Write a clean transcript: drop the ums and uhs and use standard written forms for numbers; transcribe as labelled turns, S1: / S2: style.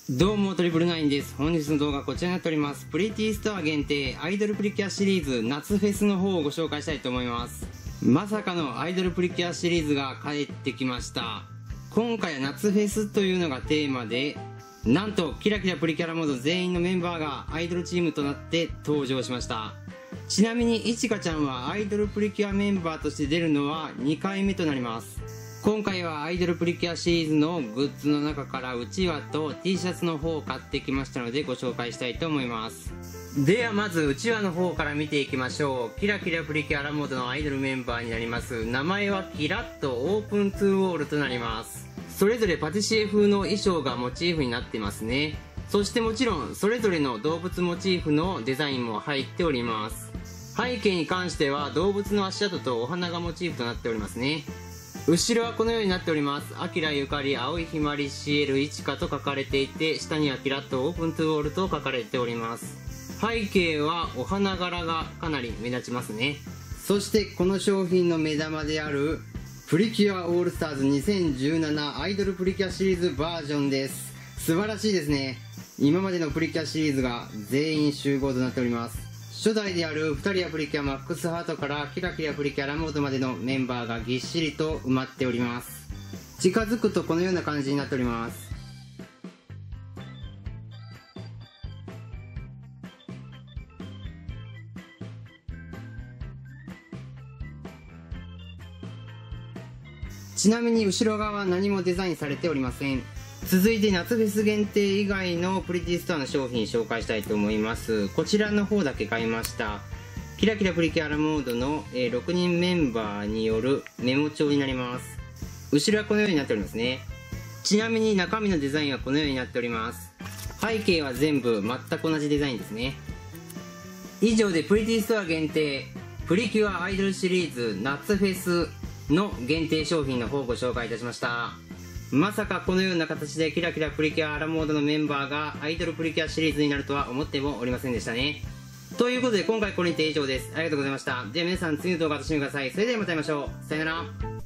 S1: どうもトリプルナインです。本日の動画はこちらになっております。プリティストア限定アイドルプリキュアシリーズ夏フェスの方をご紹介したいと思います。まさかのアイドルプリキュアシリーズが帰ってきました。今回は夏フェスというのがテーマで、なんとキラキラプリキュアモード全員のメンバーがアイドルチームとなって登場しました。ちなみにいちかちゃんはアイドルプリキュアメンバーとして出るのは2回目となります。今回はアイドルプリキュアシリーズのグッズの中からうちわと T シャツの方を買ってきましたのでご紹介したいと思います。ではまずうちわの方から見ていきましょう。キラキラプリキュアラモードのアイドルメンバーになります。名前はキラッとオープントゥーウォールとなります。それぞれパティシエ風の衣装がモチーフになってますね。そしてもちろんそれぞれの動物モチーフのデザインも入っております。背景に関しては動物の足跡とお花がモチーフとなっておりますね。後ろはこのようになっております。アキラゆかり青いひまりシエルいちかと書かれていて、下にはキラッとオープントゥーウォールと書かれております。背景はお花柄がかなり目立ちますね。そしてこの商品の目玉であるプリキュアオールスターズ2017アイドルプリキュアシリーズバージョンです。素晴らしいですね。今までのプリキュアシリーズが全員集合となっております。初代である2人やプリキュアマックスハートからキラキラプリキュアラモードまでのメンバーがぎっしりと埋まっております。近づくとこのような感じになっております。ちなみに後ろ側は何もデザインされておりません。続いて夏フェス限定以外のプリティストアの商品紹介したいと思います。こちらの方だけ買いました。キラキラプリキュアラモードの6人メンバーによるメモ帳になります。後ろはこのようになっておりますね。ちなみに中身のデザインはこのようになっております。背景は全部全く同じデザインですね。以上でプリティストア限定プリキュアアイドルシリーズ夏フェスの限定商品の方をご紹介いたしました。まさかこのような形でキラキラプリキュアラモードのメンバーがアイドルプリキュアシリーズになるとは思ってもおりませんでしたね。ということで今回これにて以上です。ありがとうございました。では皆さん次の動画を楽しみください。それではまた会いましょう。さよなら。